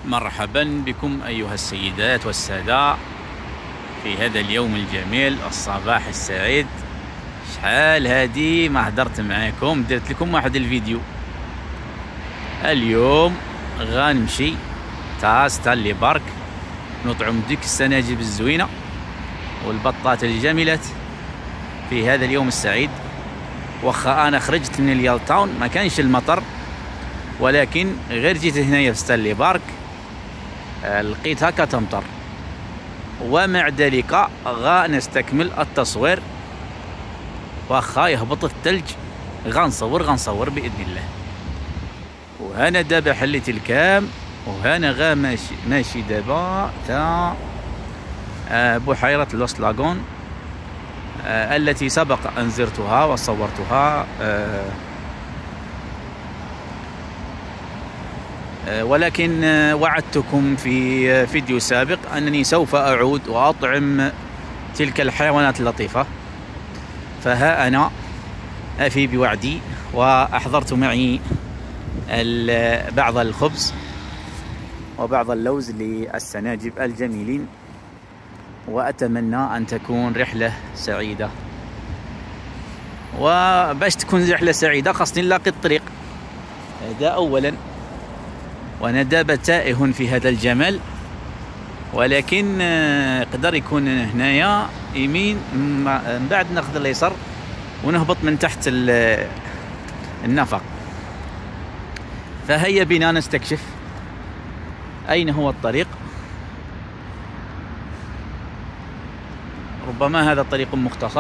مرحبا بكم أيها السيدات والسادة في هذا اليوم الجميل، الصباح السعيد. شحال هادي ما هدرت معاكم، درت لكم واحد الفيديو. اليوم غنمشي تا ستانلي بارك نطعم ديك السناجب الزوينة والبطات الجميلات في هذا اليوم السعيد. واخا انا خرجت من اليال تاون ما كانش المطر، ولكن غير جيت هنايا في ستانلي بارك لقيتها كتمطر، ومع ذلك غنستكمل التصوير. واخا يهبط الثلج غنصور باذن الله. وهنا دابا حليت الكام، وهنا ماشي دابا تا بحيرة لوس لاغون التي سبق ان زرتها وصورتها، ولكن وعدتكم في فيديو سابق أنني سوف أعود وأطعم تلك الحيوانات اللطيفة. فها أنا أفي بوعدي، وأحضرت معي بعض الخبز وبعض اللوز للسناجب الجميلين، وأتمنى أن تكون رحلة سعيدة. وباش تكون رحلة سعيدة خاصني نلاقي الطريق، هذا أولا. وانا دابا تائه في هذا الجمال، ولكن يقدر يكون هنايا يمين، من بعد ناخذ اليسار ونهبط من تحت النفق. فهيا بنا نستكشف اين هو الطريق. ربما هذا طريق مختصر.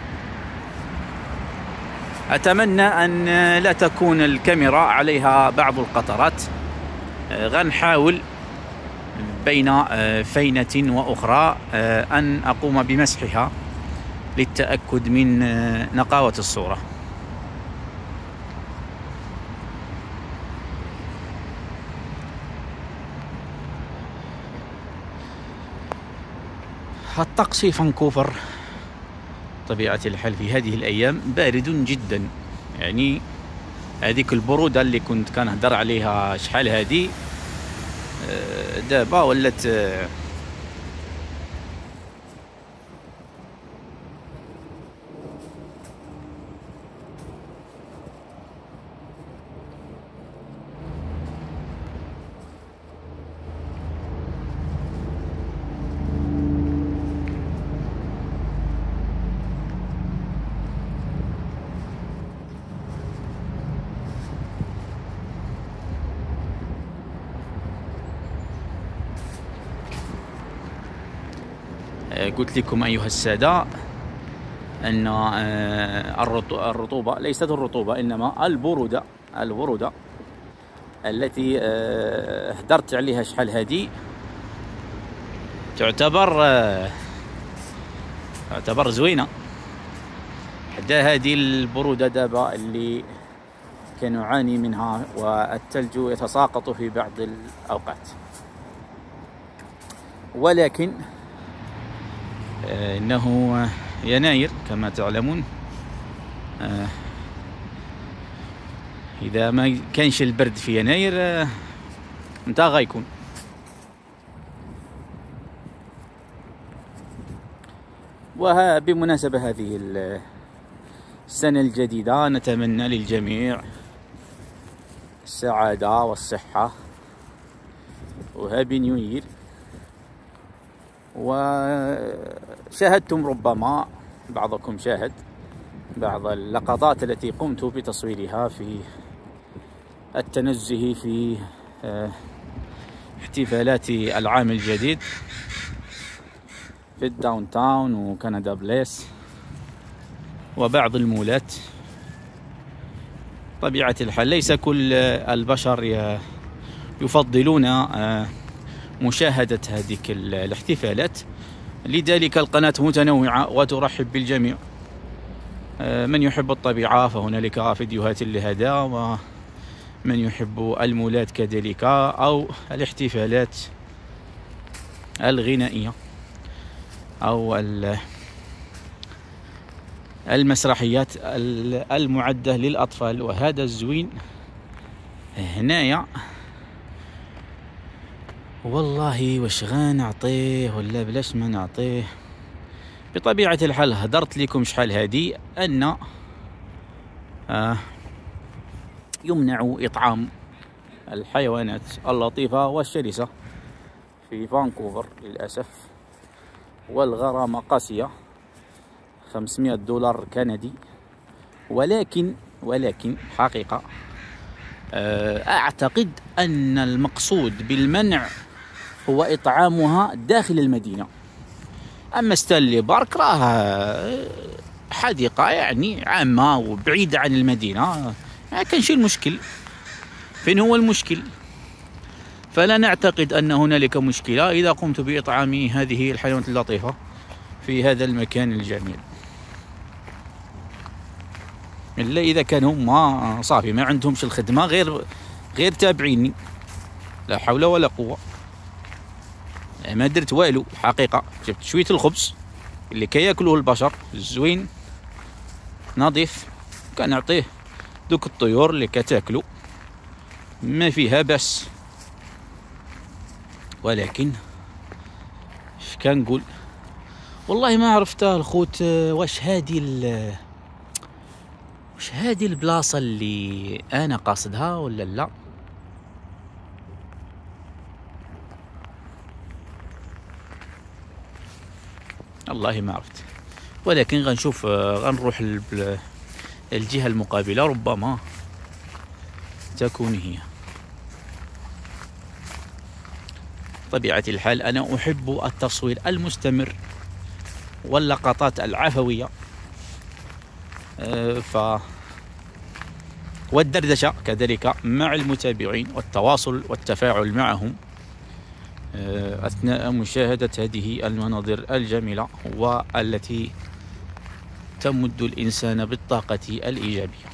اتمنى ان لا تكون الكاميرا عليها بعض القطرات. غنحاول بين فينة وأخرى أن أقوم بمسحها للتأكد من نقاوة الصورة. الطقس في فانكوفر طبيعة الحال في هذه الأيام بارد جدا، يعني هذيك البرودة اللي كنت كنهضر عليها شحال هادي دابا ولات قلت لكم أيها السادة أن الرطوبة ليست الرطوبة، إنما البرودة التي هدرت عليها شحال هادي تعتبر زوينة. حدا هذه البرودة دابا اللي كنعاني منها، والثلج يتساقط في بعض الأوقات. ولكن إنه يناير كما تعلمون، إذا ما كانش البرد في يناير متى غيكون؟ وبمناسبة هذه السنة الجديدة نتمنى للجميع السعادة والصحة، وهابي نيو يير. وشاهدتم ربما بعضكم شاهد بعض اللقطات التي قمت بتصويرها في التنزه في احتفالات العام الجديد في الداون تاون وكندا بليس وبعض المولات. طبيعة الحال ليس كل البشر يفضلون مشاهدة هذه الاحتفالات، لذلك القناة متنوعة وترحب بالجميع. من يحب الطبيعة فهنالك فيديوهات لهذا، ومن يحب المولات كذلك، أو الاحتفالات الغنائية أو المسرحيات المعدة للأطفال. وهذا الزوين هنايا والله واش غنعطيه ولا بلاش ما نعطيه. بطبيعة الحال هدرت لكم شحال هادي أن يمنع إطعام الحيوانات اللطيفة والشرسة في فانكوفر للأسف، والغرامة قاسية 500 دولار كندي. ولكن حقيقة أعتقد أن المقصود بالمنع هو إطعامها داخل المدينة. أما ستانلي بارك راه حديقة يعني عامة وبعيدة عن المدينة، ما كانش المشكل. فين هو المشكل؟ فلا نعتقد أن هنالك مشكلة إذا قمت بإطعام هذه الحيوانات اللطيفة في هذا المكان الجميل، إلا إذا كانوا ما صافي ما عندهمش الخدمة غير تابعيني. لا حول ولا قوة. ما درت والو حقيقة، جبت شوية الخبز اللي كياكلوه البشر الزوين نظيف، كنعطيه دوك الطيور اللي كتاكلو ما فيها بس. ولكن اش كنقول، والله ما عرفت الخوت واش هادي البلاصة اللي انا قاصدها ولا لا. والله ما عرفت، ولكن غنشوف غنروح الجهة المقابلة، ربما تكون هي. طبيعة الحال أنا أحب التصوير المستمر واللقطات العفوية والدردشة كذلك مع المتابعين، والتواصل والتفاعل معهم أثناء مشاهدة هذه المناظر الجميلة والتي تمد الإنسان بالطاقة الإيجابية.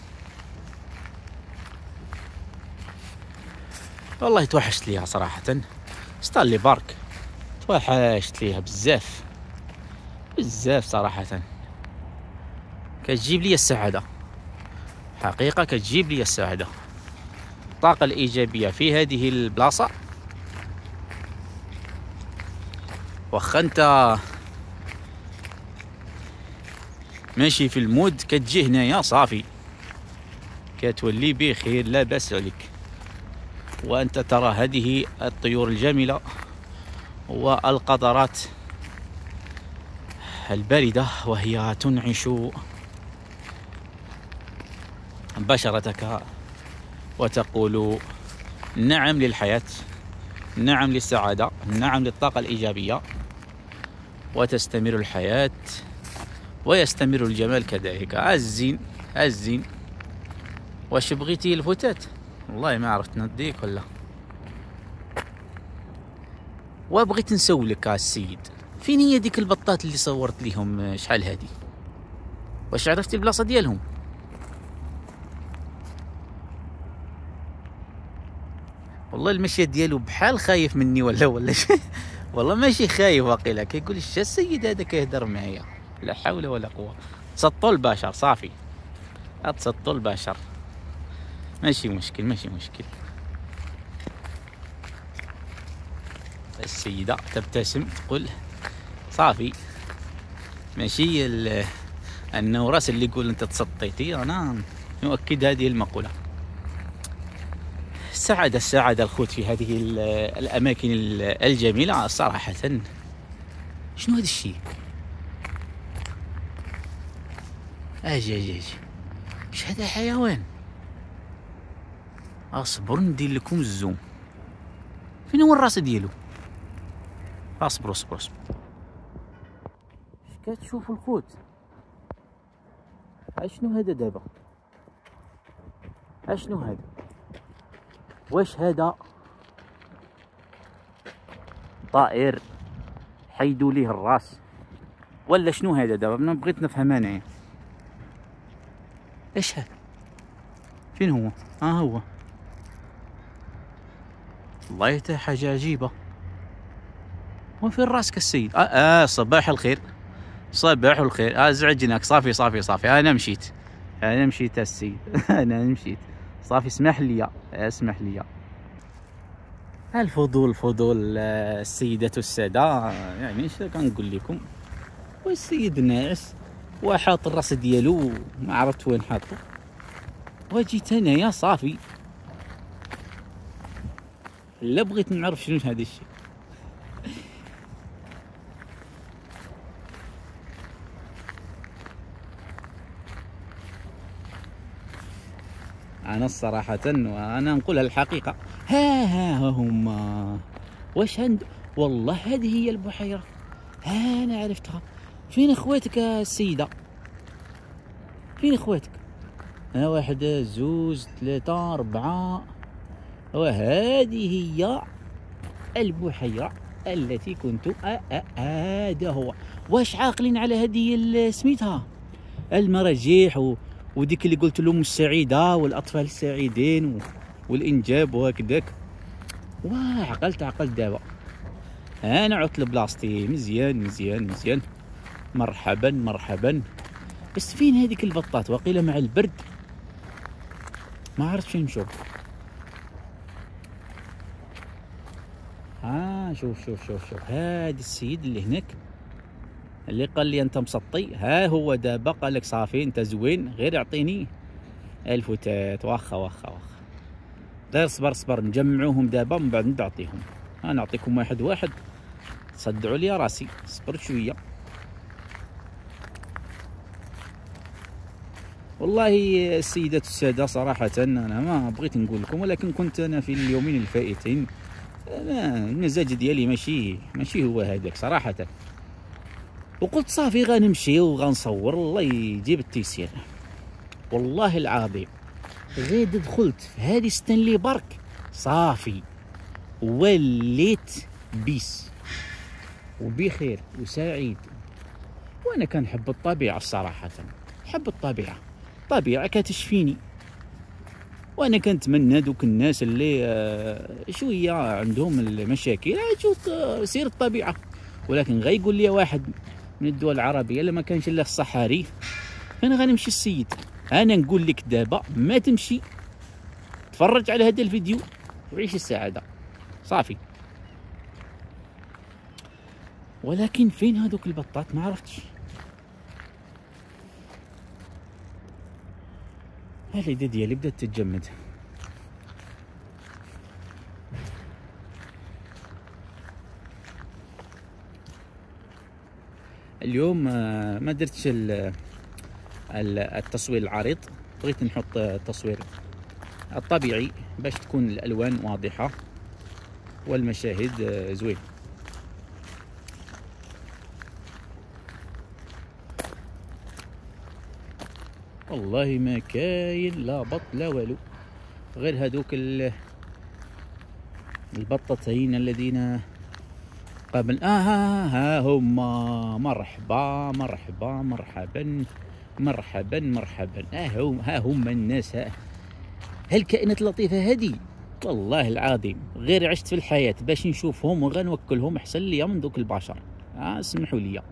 والله توحشت ليها صراحة، ستانلي بارك توحشت ليها بزاف صراحة. كتجيب لي السعادة حقيقة، كتجيب لي السعادة. الطاقة الإيجابية في هذه البلاصة، واخا انت ماشي في المود كتجي هنايا صافي كتولي بخير لا بأس عليك، وأنت ترى هذه الطيور الجميلة والقطرات الباردة وهي تنعش بشرتك وتقول نعم للحياة، نعم للسعادة، نعم للطاقة الإيجابية، وتستمر الحياة ويستمر الجمال كذلك. الزين واش بغيتي الفتات؟ والله ما عرفت نديك ولا. وبغيت نسولك السيد، فين هي ديك البطات اللي صورت ليهم شحال هادي؟ واش عرفتي البلاصة ديالهم؟ والله المشية ديالو بحال خايف مني ولا والله ماشي خايف، واقيلا كيقول اش السيد هذا كيهضر معايا. لا حول ولا قوة. تسطوا البشر صافي، تسطوا البشر، ماشي مشكل. السيدة تبتسم تقول صافي، ماشي النوراس اللي يقول انت تسطيتي. انا نؤكد هذه المقولة. السعادة الخوت في هذه الأماكن الجميلة صراحة. شنو هذا الشيء؟ اجي اش هذا حيوان؟ اصبر ندير لكم الزوم. فين هو الراس ديالو؟ اصبر اش كتشوفوا الخوت؟ اشنو هذا دابا؟ اشنو هذا؟ واش هذا طائر حيدوا ليه الراس ولا شنو هذا دابا؟ انا بغيت نفهم انايا ايش هذا؟ فين هو؟ هو والله حتى حاجه عجيبه. وفين راسك السيد؟ صباح الخير. ازعجناك. صافي انا مشيت السيد. انا مشيت صافي. اسمح لي. الفضول فضول السيدات والسادة، يعني اش كنقول لكم. والسيد ناعس وحاط الراس ديالو ما عرفت وين حاطو، وجيت انايا صافي لا بغيت نعرف شنو هذا الشيء. انا الصراحه وانا نقولها الحقيقه، ها هما واش عند، والله هذه هي البحيره، ها انا عرفتها. فين اخواتك السيده؟ فين اخواتك؟ ها واحد زوج ثلاثة أربعة، وهذه هي البحيرة التي كنت هذا هو. واش عاقلين على هذه سميتها المراجيح وديك اللي قلت لهم السعيدة والأطفال السعيدين والإنجاب وهكذاك؟ عقلت دابا. أنا عدت لبلاصتي. مزيان. مرحبا. بس فين هذيك البطات؟ وقيله مع البرد ما عرفت فين نشوف. شوف هذا السيد اللي هناك اللي قال لي انت مسطي، ها هو دابا قال لك صافي انت زوين، غير اعطيني الفتات. واخا غير صبر نجمعوهم دابا من بعد نعطيهم. نعطيكم واحد تصدعوا لي راسي. صبر شويه. والله السيدات والساده صراحه انا ما بغيت نقول لكم، ولكن كنت انا في اليومين الفائتين المزاج ديالي ماشي هو هذاك صراحه، وقلت صافي غنمشي وغنصور الله يجيب التيسير. والله العظيم غير دخلت في هذه ستانلي بارك صافي وليت بيس وبخير وسعيد. وانا كنحب الطبيعه الصراحه، نحب الطبيعه كتشفيني. وانا كنتمنى دوك الناس اللي شويه عندهم المشاكل سير الطبيعه، ولكن غيقول لي واحد من الدول العربيه الا ما كانش الا الصحاري فين غنمشي السيد؟ انا نقول لك دابا ما تمشي، تفرج على هذا الفيديو وعيش السعاده صافي. ولكن فين هذوك البطات؟ ما عرفتش. اليد ديالي بدات تتجمد. اليوم ما درتش التصوير العريض، بغيت نحط التصوير الطبيعي باش تكون الالوان واضحه والمشاهد زوين. والله ما كاين لا بط لا والو، غير هذوك البطتين الذين قبل. ها هما. مرحبا. ها هما الناس، ها الكائنات اللطيفه هذه. والله العظيم غير عشت في الحياه باش نشوفهم وغنوكلهم احسن ليا من دوك البشر. اسمحوا لي.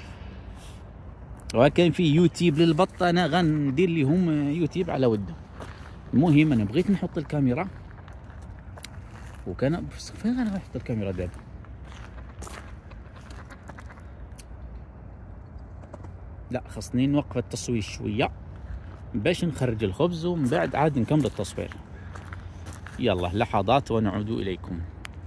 وكان في يوتيوب للبط، انا غندير لهم يوتيوب على وده. المهم انا بغيت نحط الكاميرا، وكان فين انا غنحط الكاميرا دابا؟ لا خاصني نوقف التصوير شويه باش نخرج الخبز ومن بعد عاد نكمل التصوير. يلا لحظات ونعود اليكم.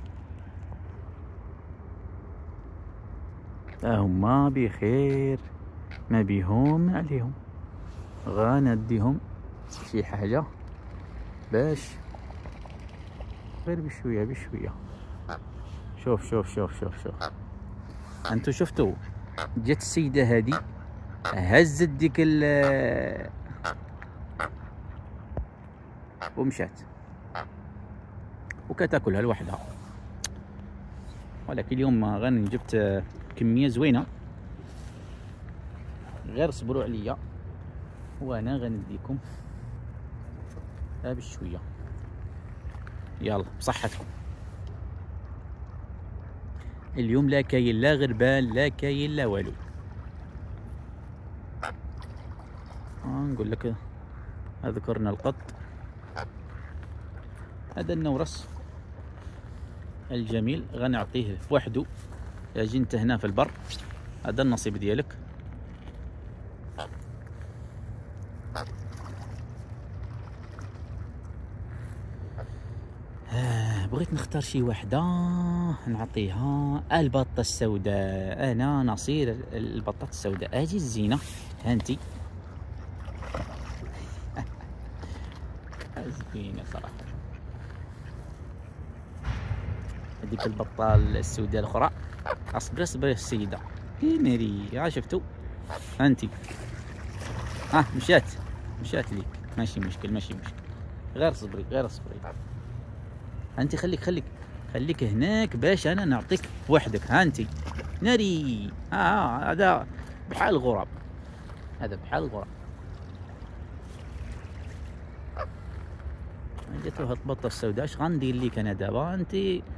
هما بخير، ما بيهم ما عليهم. غنديهم شي حاجه باش غير بشويه. شوف انتو شفتوا جات السيده هذه هزت ديك ومشات وكتاكلها لوحدها. ولكن اليوم غاني جبت كميه زوينه، غير صبروا عليا وانا غنديكم بشويه. يلا بصحتكم. اليوم لا كاين لا غربان لا كاين لا والو. نقول لك ذكرنا القط، هذا النورس الجميل غنعطيه بوحدو. اجي انت هنا في البر، هذا النصيب ديالك. بغيت نختار شي وحده نعطيها البطه السوداء. انا نصير البطه السوداء. اجي الزينه هانتي زوينه صراحه. هذيك البطه السوداء الاخرى. اصبري اصبري السيده ناري. ها شفتوا هانتي، ها مشات ليك. ماشي مشكل ماشي مشكل، غير صبري غير صبري. انت خليك هناك باش انا نعطيك وحدك. هانتي ناري. هذا بحال الغراب، هذا بحال الغراب. جاتو هاد البطه السوداء. اش غندير ليك انا دابا؟ انت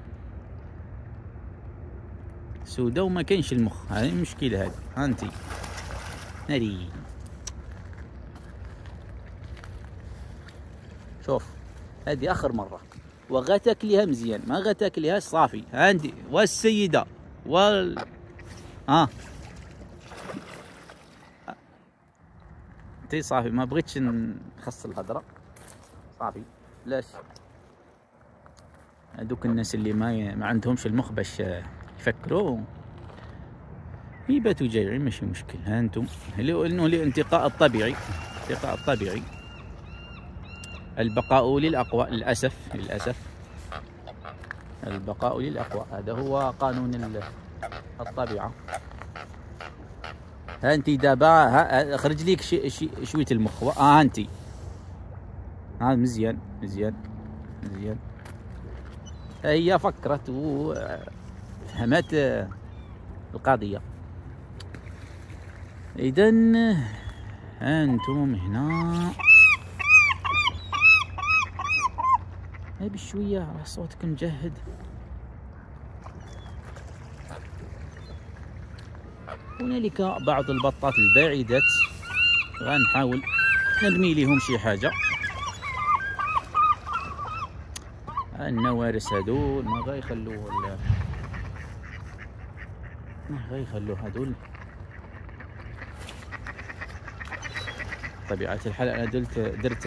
سوداء وما كاينش المخ، هذه المشكله هذه. هانتي ناري. شوف هذه اخر مره، وغتاكليها مزيان، ما غتاكليهاش صافي. عندي والسيده انتي صافي. ما بغيتش نخص الهضره صافي. لاش هذوك الناس اللي ما عندهمش المخ باش يفكروا يباتوا جايعين، ماشي مشكل. ها انتم انه الانتقاء الطبيعي، الانتقاء الطبيعي، البقاء للاقوى. للاسف البقاء للاقوى، هذا هو قانون الطبيعه. ها انت دابا خرج ليك شويه المخ. ها انت، ها مزيان مزيان مزيان. هي فكرت وفهمت القضيه. اذا انتم هنا بشويه، راه صوتك مجهد. هنالك بعض البطات الباعدات غنحاول نرمي لهم شي حاجه. النوارس هذول ما غيخلوا هذول. بطبيعه الحال انا درت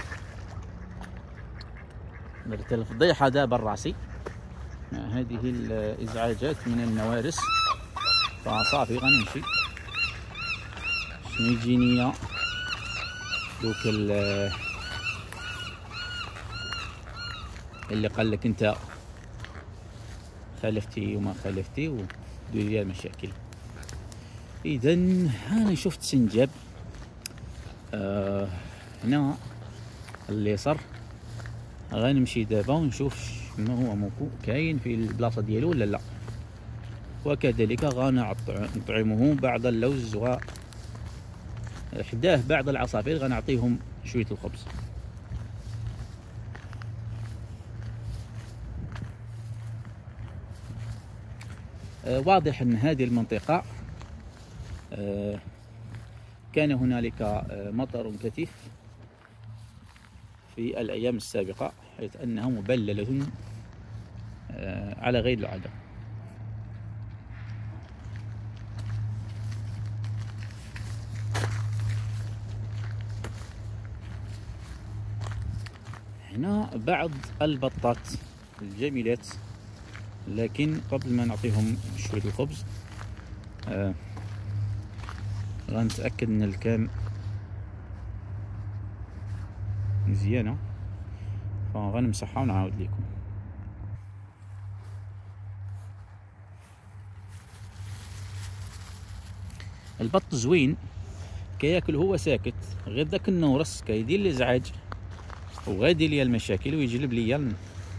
الفضيحه دابا راسي. هذه الازعاجات من النوارس، فصافي غنمشي. شنو يجيني دوك اللي قال لك انت خالفتي وما خالفتي ودير لي المشاكل. اذا انا شفت سنجاب هنا اليسار. غنمشي دابا ونشوف شنو هو موكو كاين في البلاصه ديالو ولا لا. وكذلك غنطعمه بعض اللوز وحداه بعض العصافير. غنعطيهم شويه الخبز. واضح ان هذه المنطقه كان هنالك مطر كثيف في الايام السابقه، حيث انها مبلله على غير العاده. هنا بعض البطات الجميلات، لكن قبل ما نعطيهم شويه الخبز غنتاكد ان الكام مزيانه، فغنمسحها ونعاود لكم. البط زوين كياكل هو ساكت، غير داك النورس كيدير الازعاج وغادي ليا المشاكل ويجلب ليا.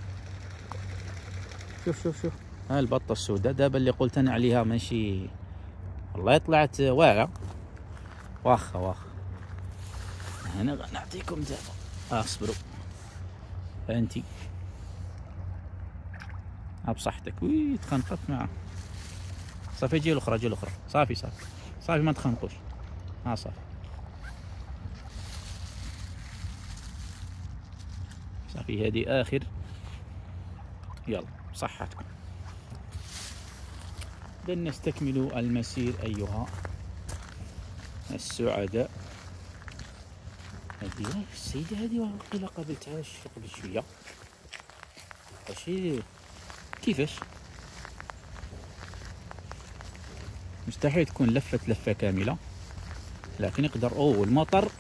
شوف ها البطه السوداء دابا اللي قلت انا عليها ماشي، والله طلعت واعره. واخا انا غنعطيكم دابا. اصبروا انتي بصحتك. تخنقت معاه. صافي جي الاخرى صافي ما تخنقوش. صافي هذه اخر. يلا بصحتكم. لن نستكمل المسير أيها السعداء. هذه السيدة هذه وقيلا قابلتها قبل شوية. ماشي كيفاش مستحيل تكون لفت لفة كاملة، لكن يقدر. المطر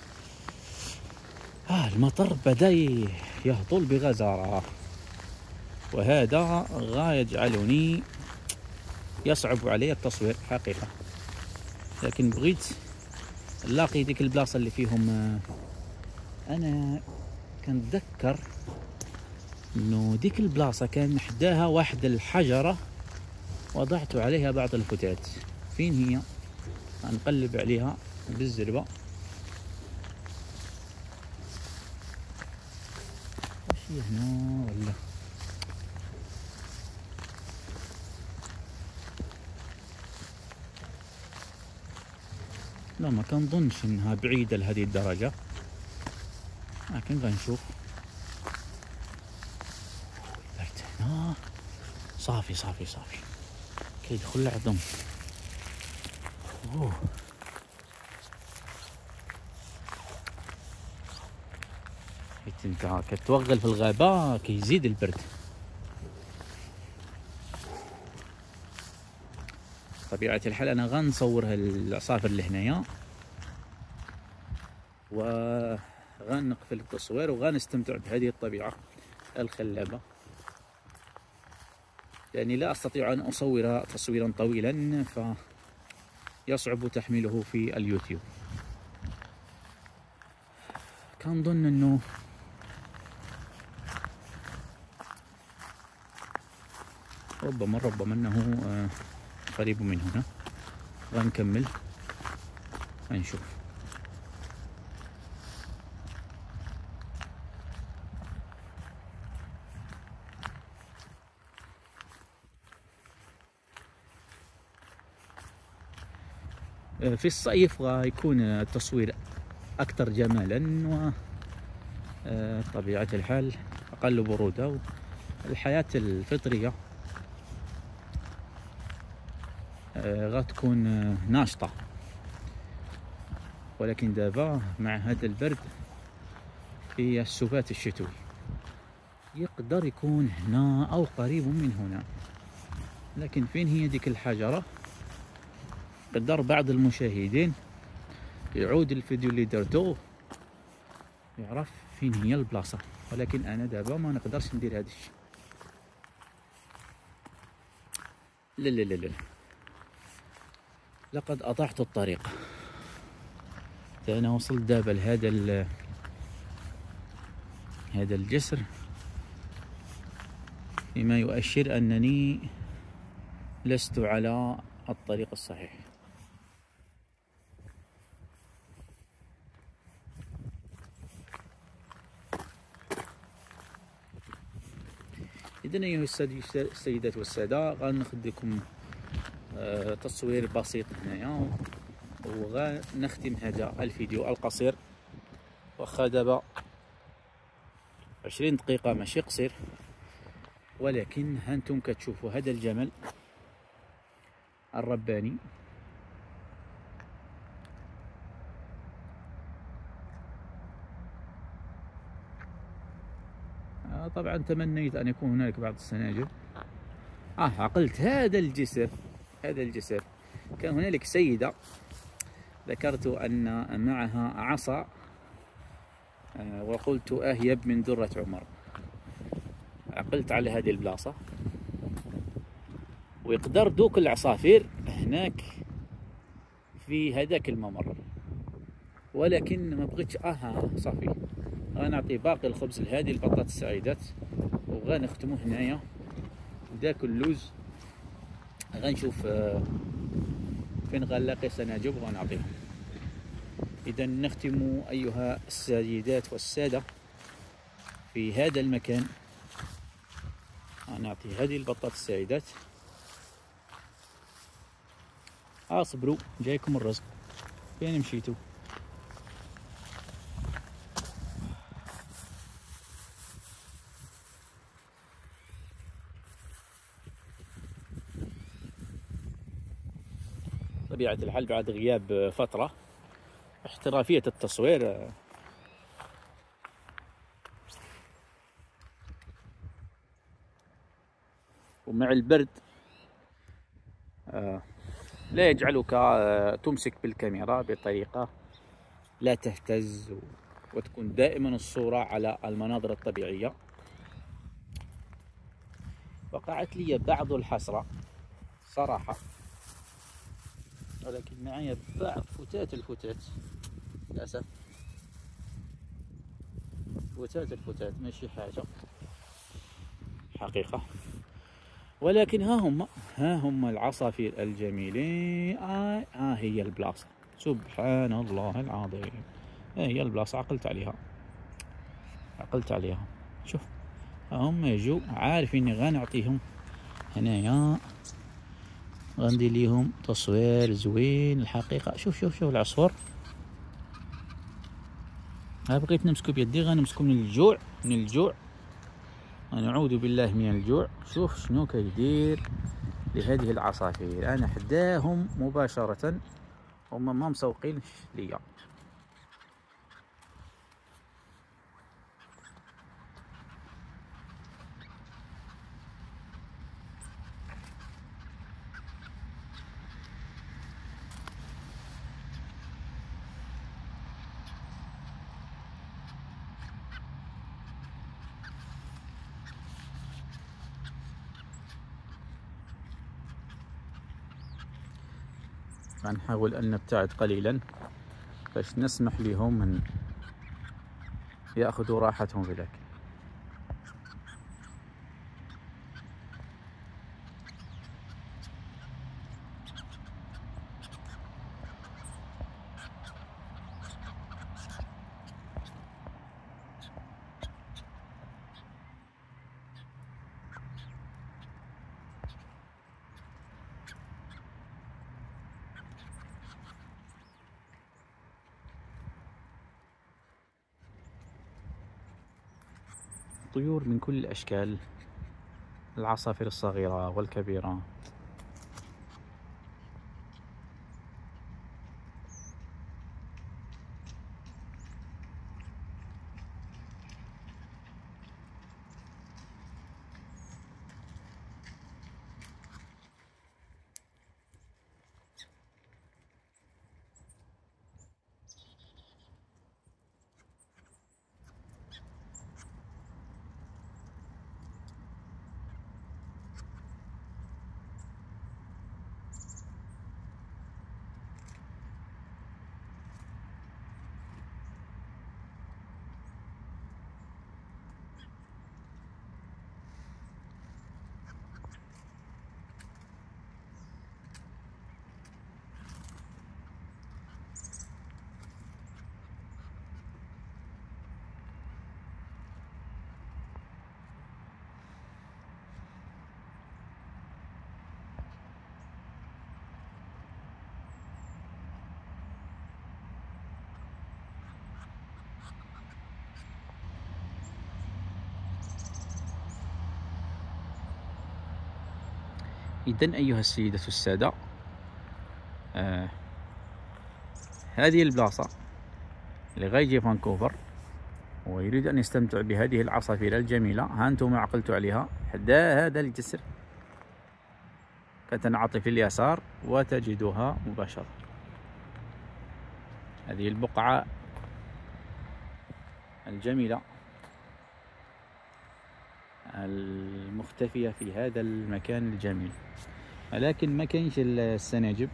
المطر بدأ يهطل بغزارة، وهذا غا يجعلني يصعب علي التصوير حقيقة. لكن بغيت نلاقي ديك البلاصة اللي فيهم. أنا كنتذكر إنه ديك البلاصة كان حداها واحد الحجرة وضعت عليها بعض الفتات. فين هي؟ غنقلب عليها بالزربة. واش هي هنا ولا؟ لا، ما كنظنش انها بعيدة لهذه الدرجة، لكن غنشوف. درت هنا صافي صافي صافي كيدخل العظم. حيت انت كتوغل في الغابة كيزيد البرد. بطبيعة الحال انا غنصور العصافر اللي هنايا، وغنقفل التصوير وغنستمتع بهذه الطبيعة الخلابة، لأني لا أستطيع أن أصور تصويرا طويلا فيصعب تحميله في اليوتيوب. كنظن أنه ربما أنه قريب من هنا. غنكمل غنشوف. في الصيف غيكون التصوير أكثر جمالا، وطبيعة الحال أقل برودة، والحياة الفطرية غتكون ناشطة. ولكن دابا مع هذا البرد في السبات الشتوي يقدر يكون هنا أو قريب من هنا. لكن فين هي ديك الحجرة؟ قدر بعض المشاهدين يعود الفيديو اللي درتو يعرف فين هي البلاصة، ولكن أنا دابا ما نقدرش ندير هذا الشيء. لا لا لا لا، لقد أضعت الطريق. أنا وصلت دابا لهذا هذا الجسر، بما يؤشر أنني لست على الطريق الصحيح. إذن أيها السيدات والسادة، غناخذ تصوير بسيط هنايا وغنختم هذا الفيديو القصير. واخا دابا 20 دقيقة ماشي قصير، ولكن هانتم كتشوفوا هذا الجمل الرباني. طبعا تمنيت أن يكون هناك بعض السناجب. عقلت هذا الجسر كان هنالك سيدة ذكرت أن معها عصا، وقلت أهيب من درة عمر. عقلت على هذه البلاصة، ويقدر دوك العصافير هناك في هذاك الممر، ولكن ما بغيتش. صافي غنعطي باقي الخبز لهذه البطاط السعيدات، وغنختمو هنايا. داك اللوز غنشوف فين غنلاقي سناجب وغنعطيهم. إذا نختم أيها السيدات والسادة في هذا المكان. نعطي هذه البطاط السعيدات. اصبروا جايكم الرزق. فين مشيتوا؟ طبيعة الحال بعد غياب فترة. احترافية التصوير ومع البرد لا يجعلك تمسك بالكاميرا بطريقة لا تهتز، وتكون دائما الصورة على المناظر الطبيعية. وقعت لي بعض الحسرة صراحة، ولكن معي بعض الفتات للأسف. الفتات ماشي حاجة حقيقة، ولكن ها هم العصافير الجميلين. هي البلاصة، سبحان الله العظيم. هي البلاصة، عقلت عليها. شوف هم يجوا عارفين غنعطيهم هنايا، غندير ليهم تصوير زوين الحقيقة. شوف العصفور. بغيت نمسكو بيدي غنمسكو من الجوع. ونعوذ بالله من الجوع. شوف شنو كيدير لهذه العصافير. انا حداهم مباشرة، هما ما مسوقينش ليا. غنحاول ان نبتعد قليلا باش نسمح لهم ان ياخذوا راحتهم في ذاك. طيور من كل الاشكال، العصافير الصغيرة والكبيرة. إذن أيها السيدة السادة، هذه البلاصة اللي غيجي فانكوفر ويريد أن يستمتع بهذه العصافير الجميلة، ها أنتم عقلتوا عليها حدا هذا الجسر، كتنعطف اليسار وتجدها مباشرة. هذه البقعة الجميلة المختفية في هذا المكان الجميل، ولكن ما كاينش السناجب.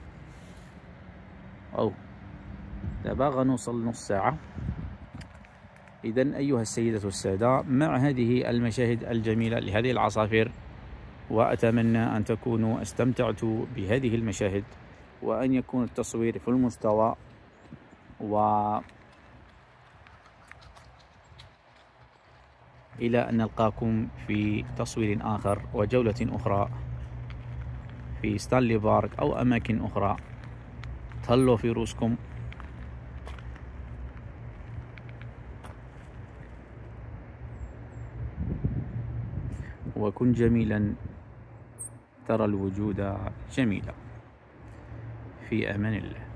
دابا غنوصل نص ساعة. إذن أيها السيدة والسادة، مع هذه المشاهد الجميلة لهذه العصافير، وأتمنى أن تكونوا استمتعتوا بهذه المشاهد، وأن يكون التصوير في المستوى، إلى أن نلقاكم في تصوير آخر وجولة أخرى في ستانلي بارك أو أماكن أخرى. تهلوا في روسكم، وكن جميلا ترى الوجود جميلا. في أمان الله.